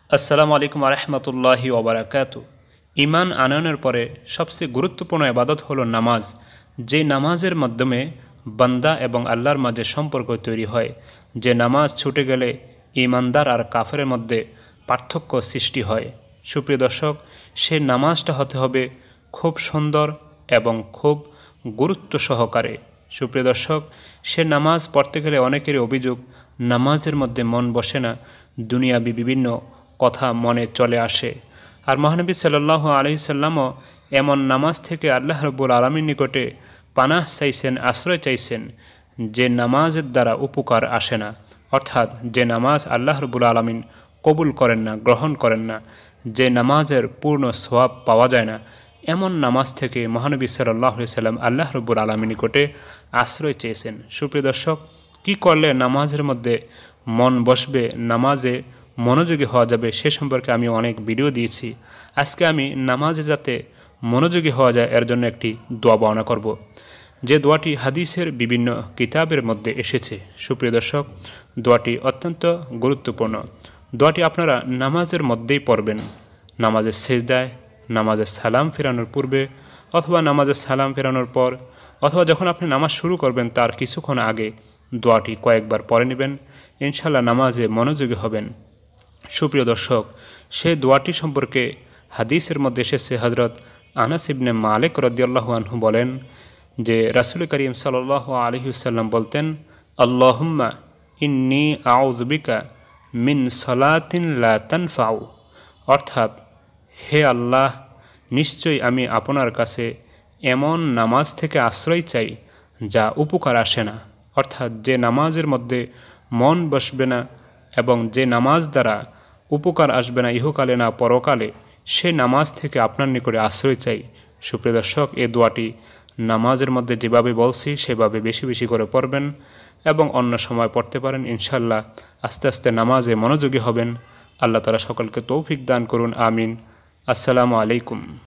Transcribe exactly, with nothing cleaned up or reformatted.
আসসালামু আলাইকুম রহমতুল্লাহি ওবরাকাতু। ইমান আনয়নের পরে সবচেয়ে গুরুত্বপূর্ণ ইবাদত হলো নামাজ, যে নামাজের মাধ্যমে বান্দা এবং আল্লাহর মাঝে সম্পর্ক তৈরি হয়। যে নামাজ ছুটে গেলে ইমানদার আর কাফেরের মধ্যে পার্থক্য সৃষ্টি হয়। সুপ্রিয় দর্শক, সে নামাজটা হতে হবে খুব সুন্দর এবং খুব গুরুত্ব সহকারে। সুপ্রিয় দর্শক, সে নামাজ পড়তে গেলে অনেকেরই অভিযোগ নামাজের মধ্যে মন বসে না, দুনিয়াবি বিভিন্ন কথা মনে চলে আসে। আর মহানবী সাল্লাল্লাহু আলাইহি সাল্লামও এমন নামাজ থেকে আল্লাহ রাব্বুল আলামিন নিকটে পানাহ চাইছেন, আশ্রয় চাইছেন, যে নামাজের দ্বারা উপকার আসে না, অর্থাৎ যে নামাজ আল্লাহ রাব্বুল আলামিন কবুল করেন না, গ্রহণ করেন না, যে নামাজের পূর্ণ সওয়াব পাওয়া যায় না, এমন নামাজ থেকে মহানবী সাল্লাল্লাহু আলাইহি সাল্লাম আল্লাহ রাব্বুল আলামিন নিকটে আশ্রয় চেয়েছেন। সুপ্রিয় দর্শক, কী করলে নামাজের মধ্যে মন বসবে, নামাজে মনোযোগী হওয়া যাবে, সে সম্পর্কে আমি অনেক ভিডিও দিয়েছি। আজকে আমি নামাজে যাতে মনোযোগী হওয়া যায় এর জন্য একটি দোয়া বর্ণনা করব, যে দোয়াটি হাদিসের বিভিন্ন কিতাবের মধ্যে এসেছে। সুপ্রিয় দর্শক, দোয়াটি অত্যন্ত গুরুত্বপূর্ণ। দোয়াটি আপনারা নামাজের মধ্যেই পড়বেন, নামাজের সেজদায়, নামাজের সালাম ফেরানোর পূর্বে, অথবা নামাজের সালাম ফেরানোর পর, অথবা যখন আপনি নামাজ শুরু করবেন তার কিছুক্ষণ আগে দোয়াটি কয়েকবার পড়ে নেবেন। ইনশাআল্লাহ নামাজে মনোযোগী হবেন। সুপ্রিয় দর্শক, সেই দোয়াটি সম্পর্কে হাদিসের মধ্যে এসেছে, হজরত আনাস ইবনে মালিক রাদিয়াল্লাহু আনহু বলেন যে রাসূল করিম সাল্লাল্লাহু আলাইহি ওয়াসাল্লাম বলতেন, আল্লাহুম্মা ইন্নী আউযু বিকা মিন সালাতিন লা তানফাউ, অর্থাৎ হে আল্লাহ, নিশ্চয়ই আমি আপনার কাছে এমন নামাজ থেকে আশ্রয় চাই যা উপকার আসে না, অর্থাৎ যে নামাজের মধ্যে মন বসবে না এবং যে নামাজ দ্বারা উপকার আসবে না ইহকালে না পরকালে, সে নামাজ থেকে আপনার নিকটে আশ্রয় চাই। সুপ্রিয় দর্শক, এই দোয়াটি নামাজের মধ্যে যেভাবে বলছি সেভাবে বেশি বেশি করে পড়বেন এবং অন্য সময় পড়তে পারেন। ইনশাআল্লাহ আস্তে আস্তে নামাজে মনোযোগী হবেন। আল্লাহ তাআলা সকলকে তৌফিক দান করুন, আমিন। আসসালামু আলাইকুম।